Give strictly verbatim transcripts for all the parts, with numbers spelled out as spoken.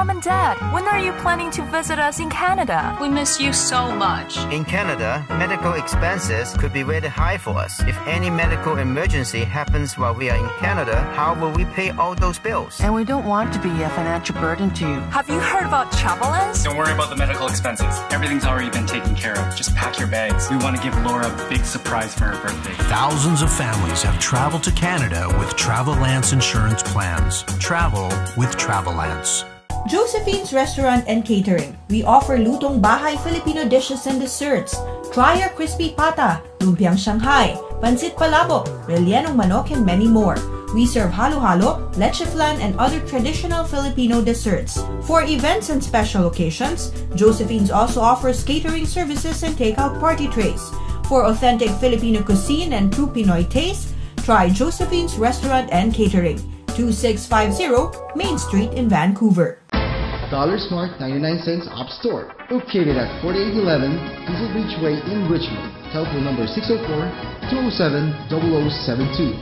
Mom and Dad, when are you planning to visit us in Canada? We miss you so much. In Canada, medical expenses could be really high for us. If any medical emergency happens while we are in Canada, how will we pay all those bills? And we don't want to be a financial burden to you. Have you heard about Travelance? Don't worry about the medical expenses. Everything's already been taken care of. Just pack your bags. We want to give Laura a big surprise for her birthday. Thousands of families have traveled to Canada with Travelance insurance plans. Travel with Travelance. Josephine's Restaurant and Catering. We offer lutong bahay Filipino dishes and desserts. Try our crispy pata, lumpiang Shanghai, pancit palabok, rellenong manok, and many more. We serve halo-halo, leche flan, and other traditional Filipino desserts. For events and special occasions, Josephine's also offers catering services and takeout party trays. For authentic Filipino cuisine and true Pinoy taste, try Josephine's Restaurant and Catering, two six five zero Main Street in Vancouver. Dollar Smart ninety-nine cents App Store, located at forty-eight eleven Diesel Beach Way in Richmond. Telephone number six oh four, two oh seven, zero zero seven two.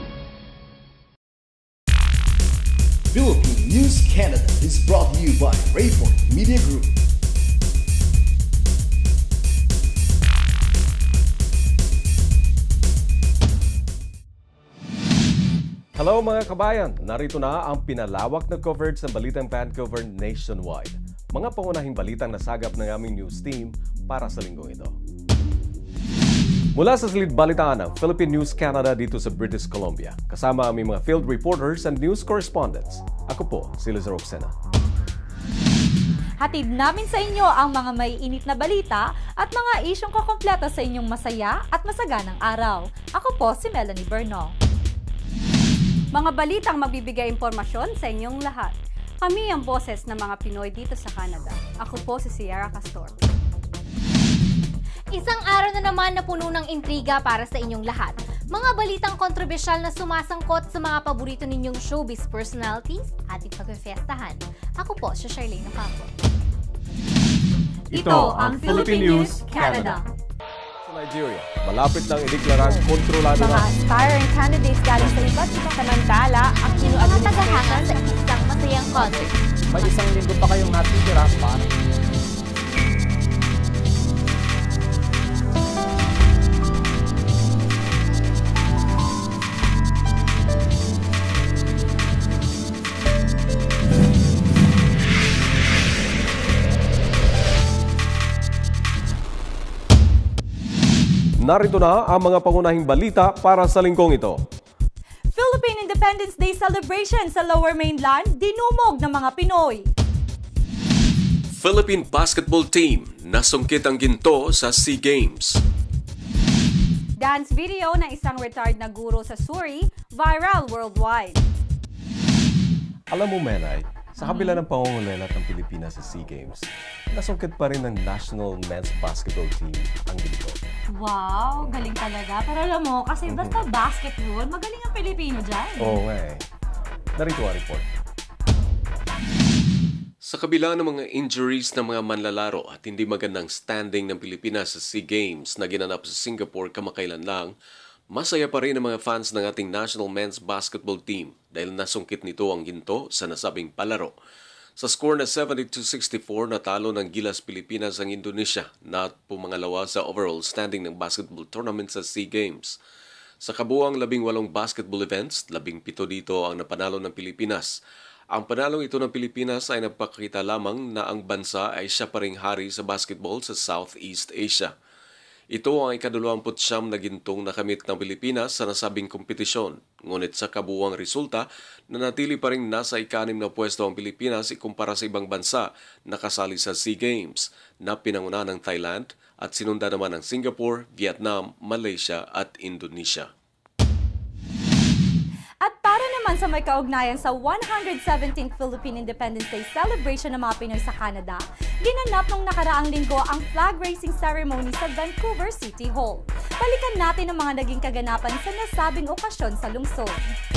Philippine News Canada is brought to you by Rayford Media Group. Hello mga kabayan! Narito na ang pinalawak na coverage ng Balitang Vancouver nationwide. Mga pangunahing balitang nasagap ng aming news team para sa linggong ito. Mula sa silid balitaan ng Philippine News Canada dito sa British Columbia, kasama aming mga field reporters and news correspondents. Ako po, si Liz Roxena. Hatid namin sa inyo ang mga may init na balita at mga isyong kukumpleto sa inyong masaya at masaganang araw. Ako po si Melanie Bernal. Mga balitang magbibigay impormasyon sa inyong lahat. Kami ang boses ng mga Pinoy dito sa Canada. Ako po si Sierra Castor. Isang araw na naman na puno ng intriga para sa inyong lahat. Mga balitang kontrobersyal na sumasangkot sa mga paborito ninyong showbiz personalities ating pagfestahan. Ako po si Charlene Ocampo. Ito ang Philippine News Canada. Nigeria, malapit nang ideklarang kontrolado na. Mga aspiring candidates galing sa iba't ibang samantala ang Kino Mga tagahanga sa isang masayang concert. May isang linggo pa kayong natitira para. Narito na ang mga pangunahing balita para sa linggong ito. Philippine Independence Day celebration sa Lower Mainland, dinumog ng mga Pinoy. Philippine basketball team nasungkit ang ginto sa SEA Games. Dance video ng isang retired na guro sa Suri, viral worldwide. Alam mo, Menay, sa kabila ng pangungulelat ng Pilipinas sa SEA Games, nasungkit pa rin ng national men's basketball team ang ginto. Wow, galing talaga. Pero alam mo, kasi mm-hmm. basta basketball, magaling ang Pilipino dyan. Oo nga eh. Narito ang report. Sa kabila ng mga injuries ng mga manlalaro at hindi magandang standing ng Pilipinas sa SEA Games na ginanap sa Singapore kamakailan lang, masaya pa rin ang mga fans ng ating national men's basketball team dahil nasungkit nito ang ginto sa nasabing palaro. Sa score na seventy-two sixty-four, natalo ng Gilas Pilipinas ang Indonesia na pumangalawa sa overall standing ng basketball tournament sa SEA Games. Sa kabuuang labing walong basketball events, labing pito dito ang napanalo ng Pilipinas. Ang panalong ito ng Pilipinas ay nagpakita lamang na ang bansa ay siya pa ring hari sa basketball sa Southeast Asia. Ito ang ikadalawamput siyam na gintong nakamit ng Pilipinas sa nasabing kompetisyon. Ngunit sa kabuuang resulta, nanatili pa rin nasa ikanim na pwesto ang Pilipinas ikumpara sa ibang bansa na kasali sa SEA Games na pinanguna ng Thailand at sinunda naman ng Singapore, Vietnam, Malaysia at Indonesia. At para naman sa may kaugnayan sa one hundred seventeenth Philippine Independence Day celebration ng mga Pinoy sa Canada, ginanap nung nakaraang linggo ang flag raising ceremony sa Vancouver City Hall. Balikan natin ang mga naging kaganapan sa nasabing okasyon sa lungsod.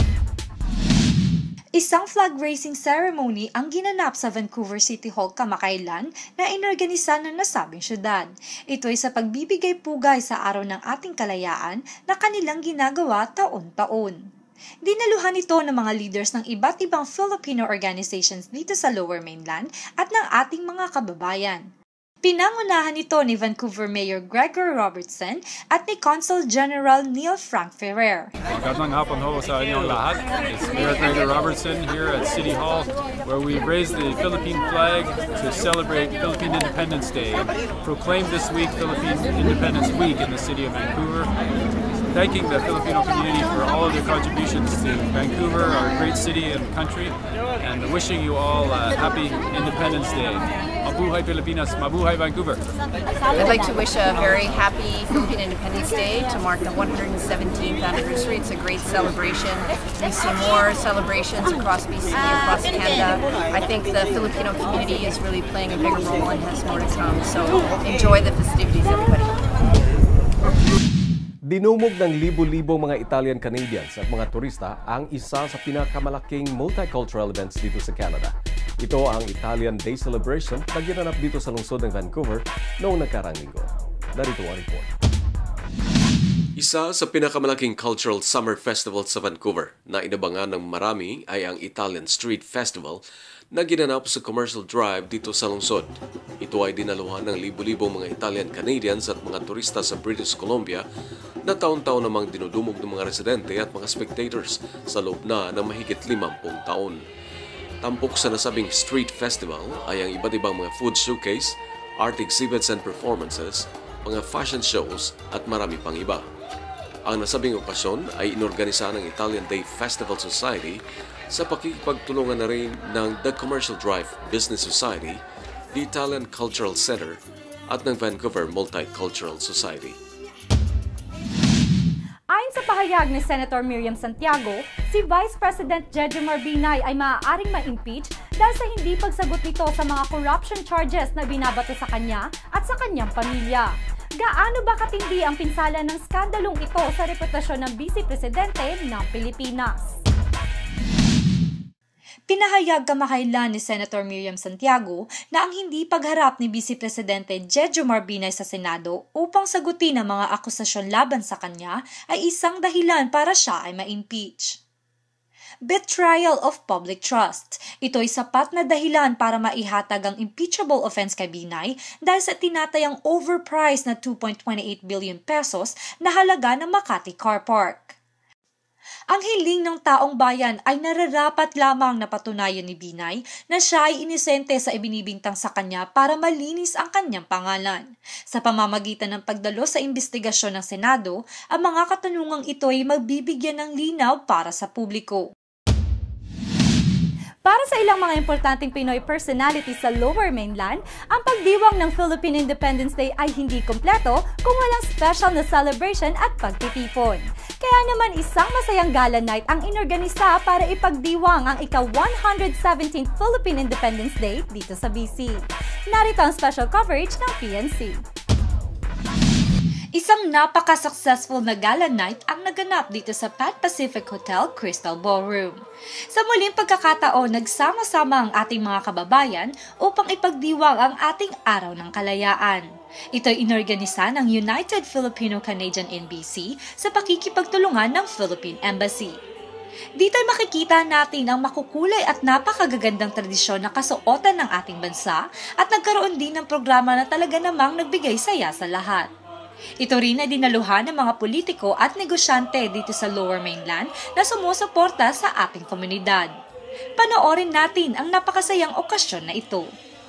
Isang flag raising ceremony ang ginanap sa Vancouver City Hall kamakailan na inorganisa ng nasabing syudad. Ito ay sa pagbibigay pugay sa araw ng ating kalayaan na kanilang ginagawa taon-taon. Dinaluhan ito ng mga leaders ng iba't ibang Filipino organizations dito sa Lower Mainland at ng ating mga kababayan. Pinangunahan ito ni Vancouver Mayor Gregor Robertson at ni Consul General Neil Frank Ferrer. Magandang hapon ho sa inyong lahat. It's Mayor Gregor Robertson here at City Hall where we raised the Philippine flag to celebrate Philippine Independence Day and proclaim this week Philippine Independence Week in the city of Vancouver. Thanking the Filipino community for all of their contributions to Vancouver, our great city and country, and wishing you all a happy Independence Day. Mabuhay Pilipinas, mabuhay Vancouver. I'd like to wish a very happy Philippine Independence Day to mark the one hundred seventeenth anniversary. It's a great celebration. We see more celebrations across B C, across Canada. I think the Filipino community is really playing a bigger role and has more to come. So enjoy the festivities, everybody. Dinumog ng libo-libong mga Italian-Canadians at mga turista ang isa sa pinakamalaking multicultural events dito sa Canada. Ito ang Italian Day Celebration na ginanap dito sa lungsod ng Vancouver noong nagkarang linggo. Narito ang report. Isa sa pinakamalaking cultural summer festival sa Vancouver na inabangan ng marami ay ang Italian Street Festival na ginanap sa Commercial Drive dito sa lungsod. Ito ay dinaluhan ng libo-libong mga Italian-Canadians at mga turista sa British Columbia na taon-taon namang dinudumog ng mga residente at mga spectators sa loob na ng mahigit limampung taon. Tampok sa nasabing Street Festival ay ang iba't ibang mga food showcase, art exhibits and performances, mga fashion shows at marami pang iba. Ang nasabing okasyon ay inorganisa ng Italian Day Festival Society sa pakikipagtulungan na rin ng The Commercial Drive Business Society, the Italian Cultural Center at ng Vancouver Multicultural Society. Ayon sa pahayag ni Senator Miriam Santiago, si Vice President Jejomar Binay ay maaaring ma-impeach dahil sa hindi pagsagot nito sa mga corruption charges na binabato sa kanya at sa kanyang pamilya. Gaano ba katindi ang pinsala ng skandalong ito sa reputasyon ng Vice Presidente ng Pilipinas? Pinahayag kamakailan ni Senator Miriam Santiago na ang hindi pagharap ni Vice Presidente Jejomar Binay sa Senado upang sagutin ang mga akusasyon laban sa kanya ay isang dahilan para siya ay ma-impeach. Betrayal of public trust. Ito ay sapat na dahilan para maihatag ang impeachable offense kay Binay dahil sa tinatayang overpriced na two point two eight billion pesos na halaga ng Makati Car Park. Ang hiling ng taong bayan ay nararapat lamang na patunayan ni Binay na siya ay inisente sa ibinibintang sa kanya para malinis ang kanyang pangalan. Sa pamamagitan ng pagdalo sa investigasyon ng Senado, ang mga katanungang ito ay magbibigyan ng linaw para sa publiko. Para sa ilang mga importanteng Pinoy personalities sa Lower Mainland, ang pagdiwang ng Philippine Independence Day ay hindi kompleto kung walang special na celebration at pagtitipon. Kaya naman isang masayang gala night ang inorganisa para ipagdiwang ang ika one hundred seventeenth Philippine Independence Day dito sa B C. Narito ang special coverage ng P N C. Isang napaka-successful na gala night ang naganap dito sa Pan Pacific Hotel Crystal Ballroom. Sa muling pagkakataon, nagsama-sama ang ating mga kababayan upang ipagdiwang ang ating Araw ng Kalayaan. Ito'y inorganisa ng United Filipino-Canadian N B C sa pakikipagtulungan ng Philippine Embassy. Dito'y makikita natin ang makukulay at napakagagandang tradisyon na kasuotan ng ating bansa at nagkaroon din ng programa na talaga namang nagbigay saya sa lahat. Ito rin ay dinaluhan ng mga politiko at negosyante dito sa Lower Mainland na sumusuporta sa ating komunidad. Panoorin natin ang napakasayang okasyon na ito.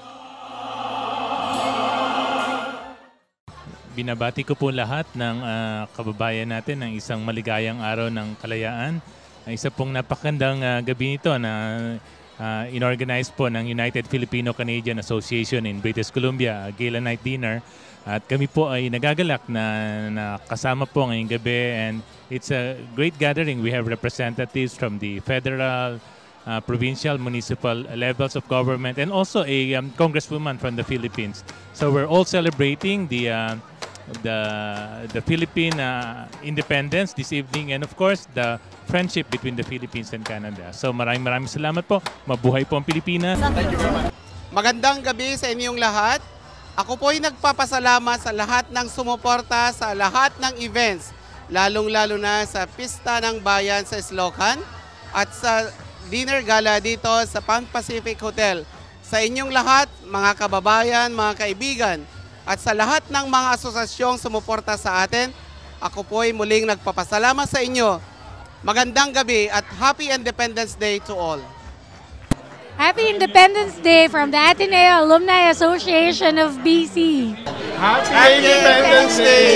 Binabati ko po lahat ng uh, kababayan natin ng isang maligayang araw ng kalayaan. Isa pong napakandang uh, gabi nito na uh, inorganize po ng United Filipino-Canadian Association in British Columbia, a gala night dinner. At kami po ay nagagalak na, na kasama po ngayong gabi, and it's a great gathering. We have representatives from the federal, uh, provincial, municipal levels of government, and also a um, congresswoman from the Philippines. So we're all celebrating the uh, the the Philippine uh, independence this evening, and of course the friendship between the Philippines and Canada. So maraming maraming salamat po. Mabuhay po ang Pilipinas. Thank you very much. Magandang gabi sa inyong lahat. Ako po ay nagpapasalamat sa lahat ng sumuporta sa lahat ng events lalong-lalo na sa Pista ng Bayan sa Islocan at sa dinner gala dito sa Pan Pacific Hotel. Sa inyong lahat, mga kababayan, mga kaibigan, at sa lahat ng mga asosasyong sumuporta sa atin, ako po'y muling nagpapasalamat sa inyo. Magandang gabi at Happy Independence Day to all. Happy Independence Day from the Ateneo Alumni Association of B C. Happy, Happy Independence Day!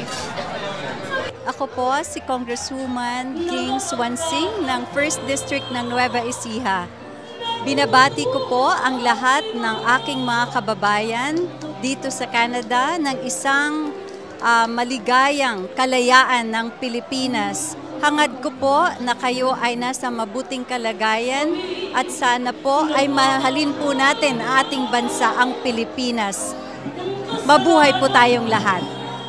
Ako po si Congresswoman King Swansing ng first District ng Nueva Ecija. Binabati ko po ang lahat ng aking mga kababayan dito sa Canada ng isang uh, maligayang kalayaan ng Pilipinas. Hangad ko po na kayo ay nasa mabuting kalagayan at sana po ay mahalin po natin ang ating bansa, ang Pilipinas. Mabuhay po tayong lahat.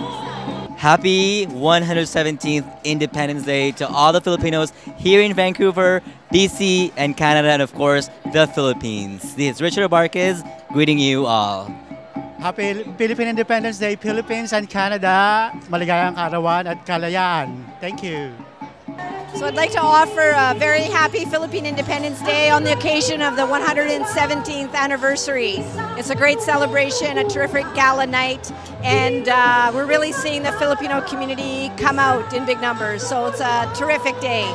Happy one hundred seventeenth Independence Day to all the Filipinos here in Vancouver, B C, and Canada, and of course, the Philippines. This is Richard Abarquez greeting you all. Happy Philippine Independence Day, Philippines and Canada. Maligayang kaarawan at kalayaan. Thank you. So I'd like to offer a very happy Philippine Independence Day on the occasion of the one hundred seventeenth anniversary. It's a great celebration, a terrific gala night, and uh, we're really seeing the Filipino community come out in big numbers. So it's a terrific day.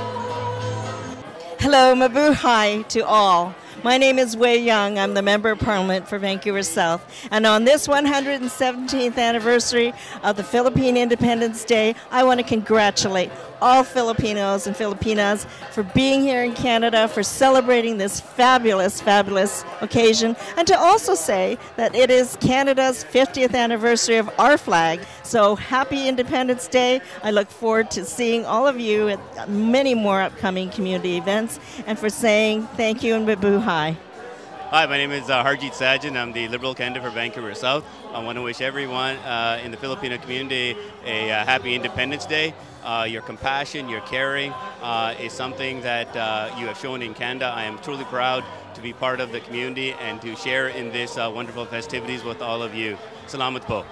Hello, mabuhay to all. My name is Wei Young. I'm the Member of Parliament for Vancouver South. And on this one hundred seventeenth anniversary of the Philippine Independence Day, I want to congratulate all Filipinos and Filipinas for being here in Canada, for celebrating this fabulous, fabulous occasion, and to also say that it is Canada's fiftieth anniversary of our flag. So happy Independence Day. I look forward to seeing all of you at many more upcoming community events, and for saying thank you and mabuhay. Hi, my name is uh, Harjeet Sajan. I'm the Liberal candidate for Vancouver South. I want to wish everyone uh, in the Filipino community a uh, happy Independence Day. Uh, your compassion, your caring uh, is something that uh, you have shown in Canada. I am truly proud to be part of the community and to share in this uh, wonderful festivities with all of you. Salamat po.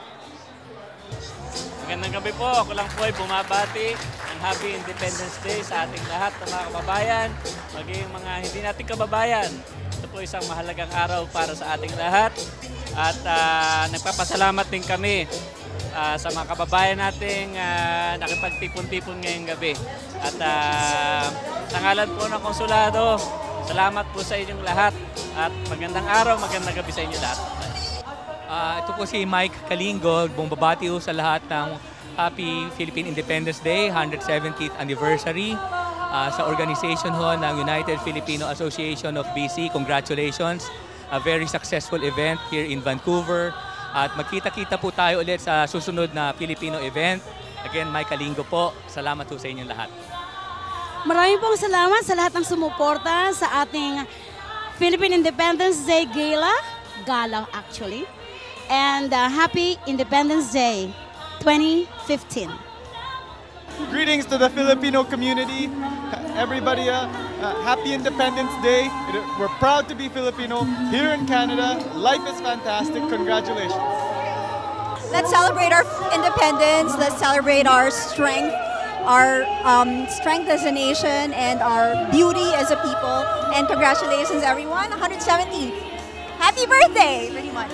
Magandang gabi po. Ako lang po ay bumabati ng Happy Independence Day sa ating lahat ng mga kababayan, maging mga hindi natin kababayan. Ito po isang mahalagang araw para sa ating lahat at uh, nagpapasalamat din kami uh, sa mga kababayan nating uh, nakipagtipon-tipon ngayong gabi. At uh, sa ngalan po ng konsulado, salamat po sa inyong lahat at magandang araw, magandang gabi sa inyo lahat. Uh, ito po si Mike Kalingo, bumabati sa lahat ng Happy Philippine Independence Day, one hundred seventieth anniversary uh, sa organization ho ng United Filipino Association of B C. Congratulations! A very successful event here in Vancouver. At magkita-kita po tayo ulit sa susunod na Filipino event. Again, Mike Kalingo po. Salamat po sa inyong lahat. Maraming pong salamat sa lahat ng sumuporta sa ating Philippine Independence Day Gala. Gala actually. And uh, Happy Independence Day twenty fifteen. Greetings to the Filipino community. Everybody, uh, uh, Happy Independence Day. We're proud to be Filipino here in Canada. Life is fantastic. Congratulations. Let's celebrate our independence. Let's celebrate our strength, our um, strength as a nation, and our beauty as a people. And congratulations, everyone. one hundred seventy. Happy birthday, pretty much.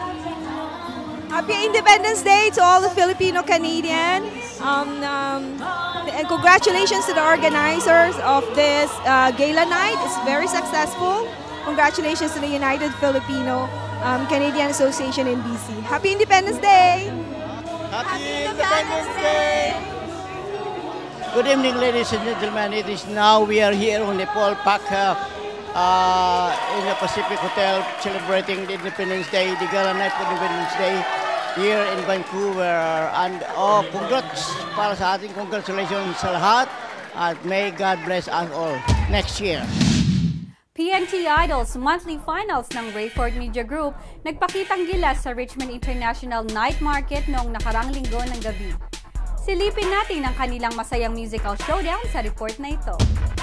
Happy Independence Day to all the Filipino Canadians. Um, um, and congratulations to the organizers of this uh, gala night. It's very successful. Congratulations to the United Filipino um, Canadian Association in B C. Happy Independence Day! Happy Independence Day! Good evening, ladies and gentlemen. It is now we are here on the Paul Park uh, uh, in the Pacific Hotel celebrating the Independence Day, the gala night for Independence Day here in Vancouver. And oh, congrats para sa ating congratulations sa lahat at may God bless us all next year. P N T Idols monthly finals ng Rayford Media Group nagpakitang gilas sa Richmond International Night Market noong nakarang linggo ng gabi. Silipin natin ang kanilang masayang musical showdown sa report na ito.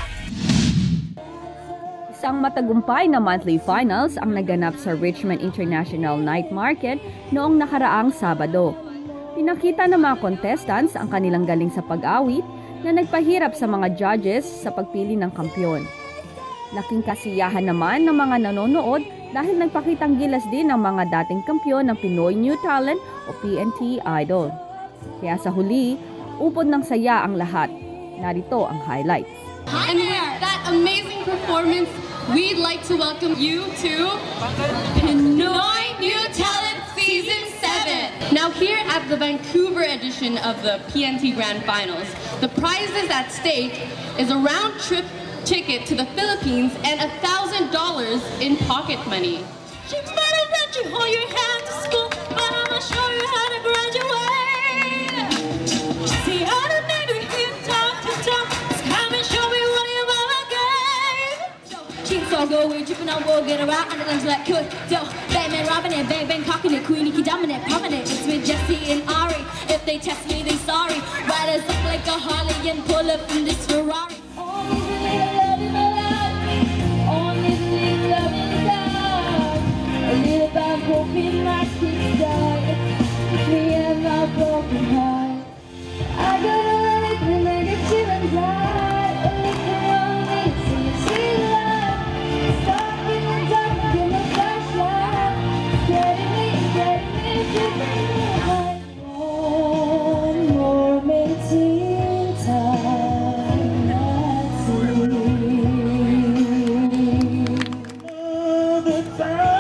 Isang matagumpay na monthly finals ang naganap sa Richmond International Night Market noong nakaraang Sabado. Pinakita ng mga contestants ang kanilang galing sa pag-awit na nagpahirap sa mga judges sa pagpili ng kampyon. Laking kasiyahan naman ng mga nanonood dahil nagpakitang gilas din ng mga dating kampyon ng Pinoy New Talent o P N T Idol. Kaya sa huli, upod ng saya ang lahat. Narito ang highlights. And with that amazing performance, we'd like to welcome you to Pinoy New Talent Season seven. Now here at the Vancouver edition of the P N T Grand Finals, the prizes at stake is a round-trip ticket to the Philippines and one thousand dollars in pocket money. She's better that you hold your hand to school, but I'ma show you how to graduate. See how to neighbor here, talk to talk, come and show me what your mama gave. She's all go, we're dripping on wood, get around, and it's like good, yo, Batman, Robin, and Bang Bang, cocking it, Queenie, dominant, prominent. It's with Jesse and Ari. If they test me, they sorry. Ride us up like a Harley and pull up in this Ferrari. Hoping I could die, me and my broken heart. I gotta run it when I get chill and die. Look around me, see a sweet life. Stop in the dark, give me a flashlight. Getting me, getting me, getting me high. One moment in time, I see. Another time.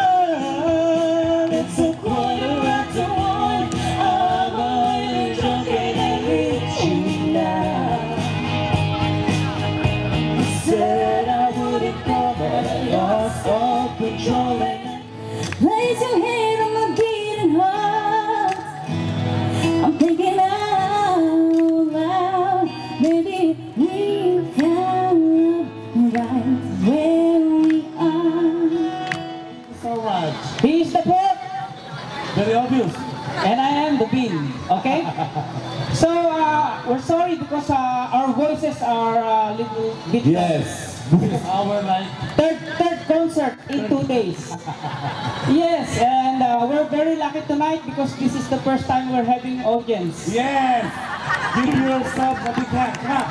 Place your hand on my beating heart. I'm thinking out loud. Maybe we found right where we are. So much. He's the pop. Very obvious. And I am the bean. Okay? So uh, we're sorry because uh, our voices are a uh, little bit. Yes. This is our like third third concert in two days. Yes, and uh, we're very lucky tonight because this is the first time we're having audience. Yes. Give yourself a big hand. Come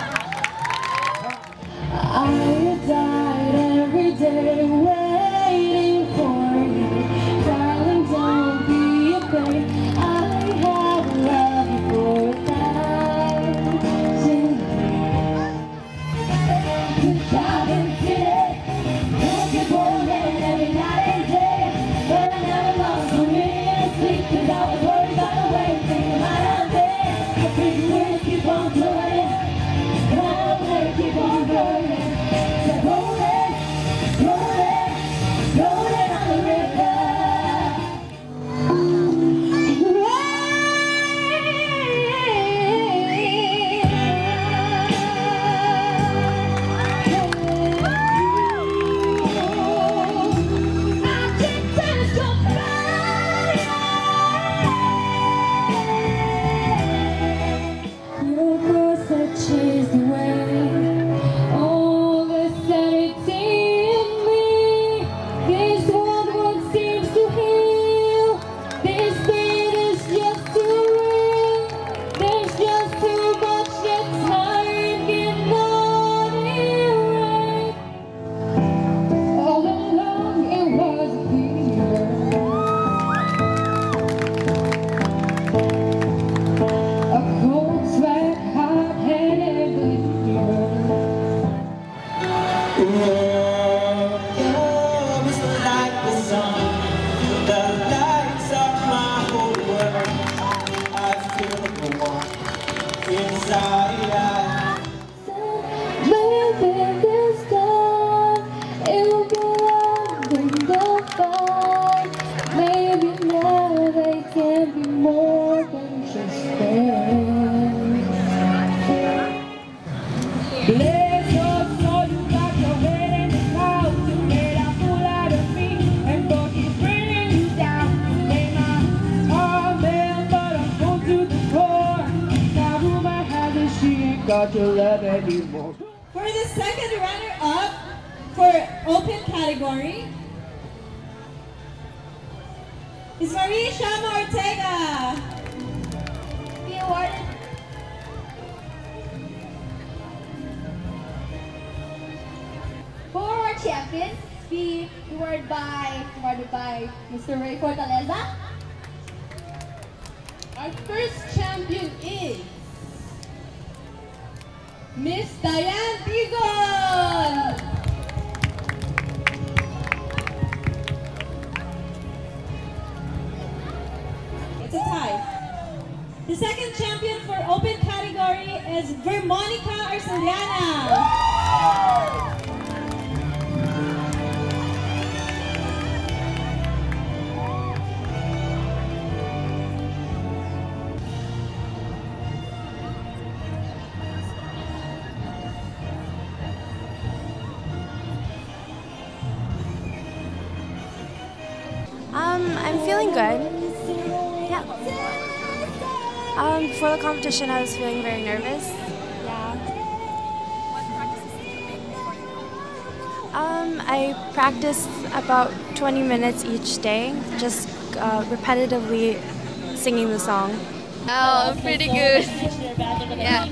on. I died every day waiting for you. Darling, don't be afraid. I have love you for a thousand years. Good job and today. Don't keep worrying every night and day. But I never lost a minute of sleep, 'cause I was worried about the way things might have been. I figured we'd keep on doing it. Well, we'll keep on burning. So rolling, rolling, rolling on the river. Chase away all the sanity in me. This world what seems to heal. This pain is just too real. There's just too much that's hard and not right. All along it was a fever. A cold sweat, hot-headed believer. Love is like the sun that lights up my whole world. I feel the warmth inside. Maybe this time it'll be love and go far. Maybe now they can be more than just friends. Bless your soul, you got your head in the clouds. You made a fool out of me, and God is bringing you down. Lay my arm there, but I'm going to the core. Now rumor has it she ain't got your love anymore. For the second runner-up for open category is Maria Shama Ortega. award. For our champions, be awarded by, awarded by Mister Ray Fortaleza. Our first champion is Miss Diane Tizon. It's a tie. The second champion for open category is Vermonica Arceliana. Um, I'm feeling good. Yeah. Um, before the competition, I was feeling very nervous. Yeah. Um, I practiced about twenty minutes each day, just uh, repetitively singing the song. Oh, pretty good. Yeah.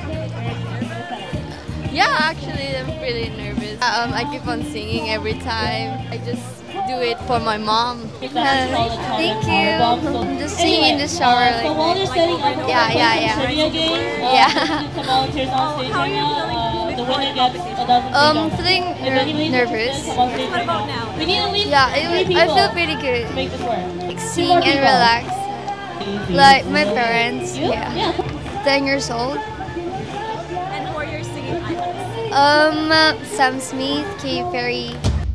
Yeah, actually, I'm pretty nervous. Um, I keep on singing every time. I just do it for my mom. Uh, thank you. I'm just singing in the shower. Like, yeah, yeah, yeah. Yeah. How are you feeling? Um, feeling ner nervous. What about now? Yeah, it, I feel pretty good. Like, sing and relax. Like my parents. Yeah. Ten years old. And who are your singing idols? Um, Sam Smith, Katy Perry.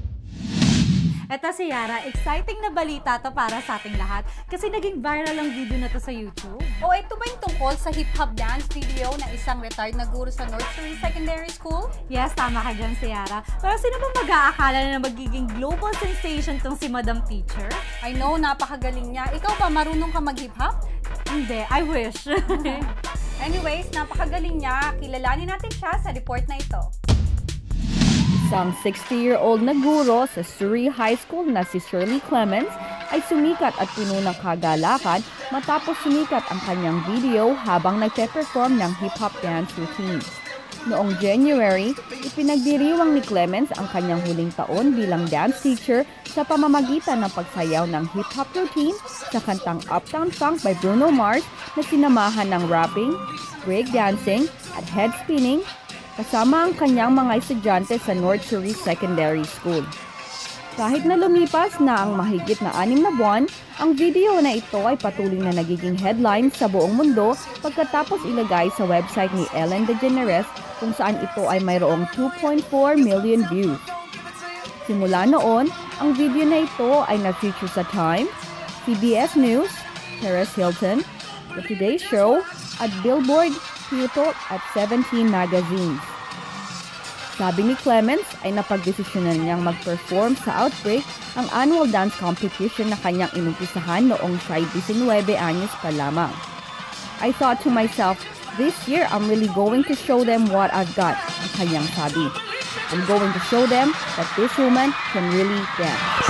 Eto si Yara, exciting na balita to para sa ating lahat kasi naging viral ang video na to sa YouTube. O ito ba yung tungkol sa hip-hop dance video ng isang retired na guro sa North Surrey Secondary School? Yes, tama ka dyan si Yara. Pero sino ba mag-aakala na magiging global sensation tong si Madam Teacher? I know, napakagaling niya. Ikaw ba, marunong ka mag-hip-hop? Hindi, I wish. Anyways, napakagaling niya. Kilalanin natin siya sa report na ito. Isang sixty-year-old na guro sa Surrey High School na si Shirley Clements ay sumikat at puno ng kagalakan matapos sumikat ang kanyang video habang nagpe-perform ng hip-hop dance routine. Noong January, ipinagdiriwang ni Clements ang kanyang huling taon bilang dance teacher sa pamamagitan ng pagsayaw ng hip-hop routine sa kantang Uptown Funk by Bruno Mars na sinamahan ng rapping, breakdancing at head spinning kasama ang kanyang mga estudyante sa North Surrey Secondary School. Kahit na lumipas na ang mahigit na anim na buwan, ang video na ito ay patuloy na nagiging headline sa buong mundo pagkatapos ilagay sa website ni Ellen DeGeneres kung saan ito ay mayroong two point four million views. Simula noon, ang video na ito ay na-feature sa Time, C B S News, Paris Hilton, The Today Show, at Billboard, Pluto at seventeen magazines. Sabi ni Clements ay napagdesisyonan niyang mag-perform sa Outbreak, ang annual dance competition na kanyang inumpisahan noong siya'y nineteen anyos pa lamang. I thought to myself, this year I'm really going to show them what I've got, ang kanyang sabi. I'm going to show them that this woman can really dance.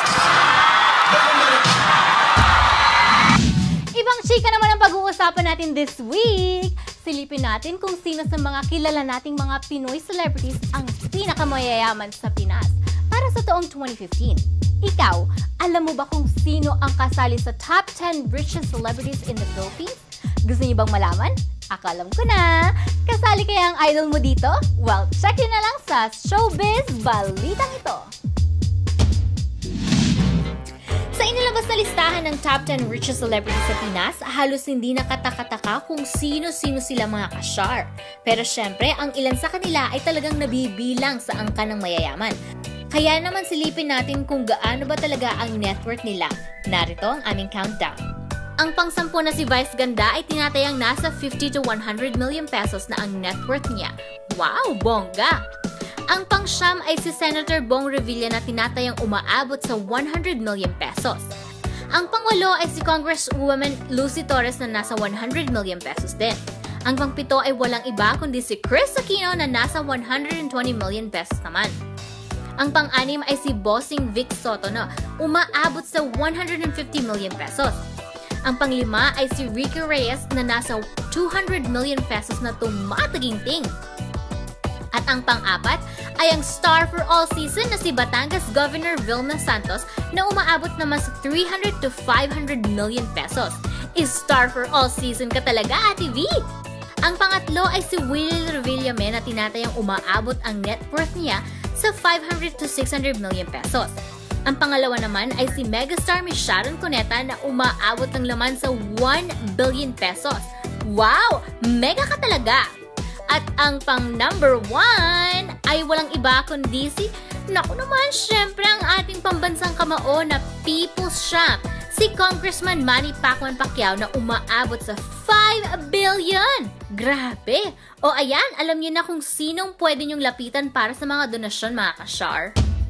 Ibang chika naman ang pag-uusapan natin this week. Silipin natin kung sino sa mga kilala nating mga Pinoy celebrities ang pinakamayayaman sa Pinas para sa taong twenty fifteen. Ikaw, alam mo ba kung sino ang kasali sa top ten richest celebrities in the Philippines? Gusto niyo bang malaman? Ako alam ko na! Kasali kaya ang idol mo dito? Well, check yun na lang sa Showbiz Balitang ito! Sa inilabas na listahan ng top ten richest celebrities sa Pinas, halos hindi nakataka-taka kung sino-sino sila mga kasyar. Pero syempre, ang ilan sa kanila ay talagang nabibilang sa angka ng mayayaman. Kaya naman silipin natin kung gaano ba talaga ang net worth nila. Narito ang aming countdown. Ang pangsampo na si Vice Ganda ay tinatayang nasa fifty to one hundred million pesos na ang net worth niya. Wow, bongga! Ang pangsyam ay si Senator Bong Revilla na tinatayang umaabot sa one hundred million pesos. Ang pangwalo ay si Congresswoman Lucy Torres na nasa one hundred million pesos din. Ang pangpito ay walang iba kundi si Chris Aquino na nasa one hundred twenty million pesos naman. Ang pang-anim ay si Bossing Vic Soto na umaabot sa one hundred fifty million pesos. Ang panglima ay si Ricky Reyes na nasa two hundred million pesos na tumataginting. At ang pang-apat ay ang star for all season na si Batangas Governor Vilma Santos na umaabot naman sa three hundred to five hundred million pesos. Is star for all season ka talaga, Ate V? Ang pangatlo ay si Willie Revillame na tinatayang umaabot ang net worth niya sa five hundred to six hundred million pesos. Ang pangalawa naman ay si megastar Miss Sharon Cuneta na umaabot ng laman sa one billion pesos. Wow! Mega ka talaga! At ang pang number one ay walang iba kundi si, naku naman, syempre ang ating pambansang kamao na People's Champ, si Congressman Manny Pacman Pacquiao na umaabot sa five billion! Grabe! O ayan, alam niyo na kung sinong pwede niyong lapitan para sa mga donasyon, mga ka-Shar.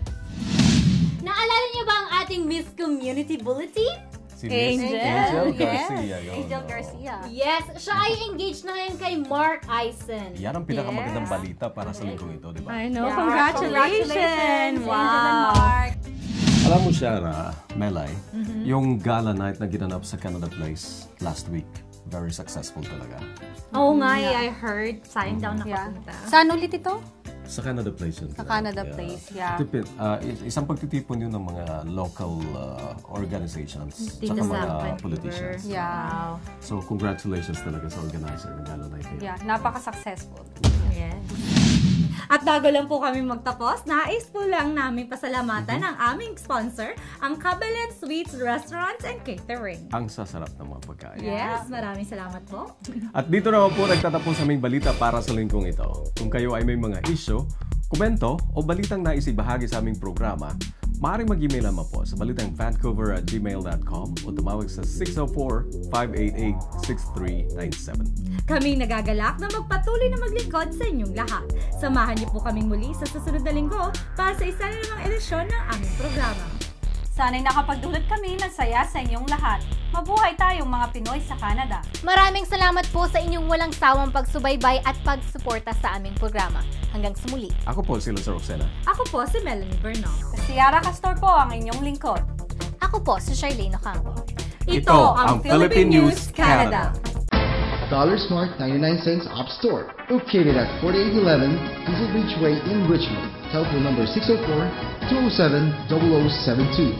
Naalala niyo ba ang ating Miss Community Bulletin? Si Angel, Angel Garcia. Yes. Angel Garcia. Yes, siya ay engaged na ngayon kay Mark Eisen. Yan ang pinakamagandang Yes. balita para sa linggo ito, di ba? I know. Yeah. Congratulations! Congratulations, Wow! Angel and Mark. Alam mo siya na, Melay, Mhm. yung gala night na ginanap sa Canada Place last week, very successful talaga. Oo nga, eh, I heard. Sayang daw nakapunta. Saan ulit ito? Sa Canada Place yun. Sa Canada Place, yeah. Tipid, uh, isang pagtitipon yun ng mga local uh, organizations Dito tsaka sa mga Vancouver. politicians. Yeah. So, congratulations talaga sa organizer ng gala night. Yeah, napaka-successful. Yes. At bago lang po kami magtapos, nais po lang namin pasalamatan ang aming sponsor, ang Cabalet Suites Restaurants and Catering. Ang sasarap ng mga pagkain. Yes, maraming salamat po. At dito naman po nagtatapos aming balita para sa linggong ito. Kung kayo ay may mga issue, komento o balitang nais ibahagi sa aming programa, maaaring mag-email naman po sa balitang vancouver at gmail dot com o tumawag sa six oh four, five eight eight, six three nine seven. Kaming nagagalak na magpatuloy na maglingkod sa inyong lahat. Samahan niyo po kaming muli sa susunod na linggo para sa isa na namang edisyon ng aming programa. Sana'y nakapagdulot kami ng saya sa inyong lahat. Mabuhay tayong mga Pinoy sa Canada. Maraming salamat po sa inyong walang sawang pagsubaybay at pagsuporta sa aming programa. Hanggang sa muli. Ako po si Lazar Oxena. Ako po si Melanie Bernal. Si Yara Castor po ang inyong lingkod. Ako po si Charlene Ocampo. Ito ang Philippine News Canada. Dollar Smart ninety-nine cents App Store, located at forty-eight eleven Diesel Beach Way in Richmond. Telephone number six oh four, two oh seven, zero zero seven two.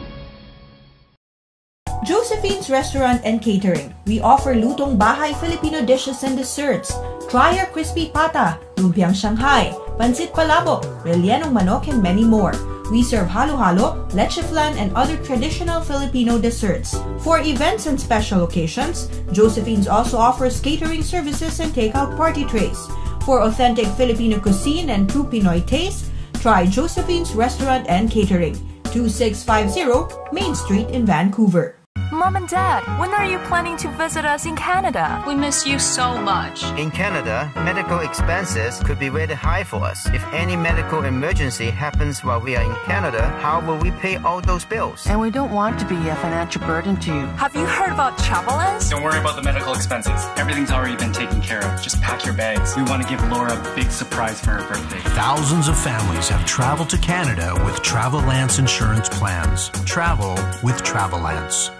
Josephine's Restaurant and Catering. We offer lutong bahay Filipino dishes and desserts. Try our crispy pata, lumpiang Shanghai, pancit palabok, rellenong manok, and many more. We serve halo-halo, leche flan, and other traditional Filipino desserts. For events and special occasions, Josephine's also offers catering services and takeout party trays. For authentic Filipino cuisine and true Pinoy taste, try Josephine's Restaurant and Catering, two six five zero Main Street in Vancouver. Mom and Dad, when are you planning to visit us in Canada? We miss you so much. In Canada, medical expenses could be very high for us. If any medical emergency happens while we are in Canada, how will we pay all those bills? And we don't want to be a financial burden to you. Have you heard about Travelance? Don't worry about the medical expenses. Everything's already been taken care of. Just pack your bags. We want to give Laura a big surprise for her birthday. Thousands of families have traveled to Canada with Travelance insurance plans. Travel with Travelance.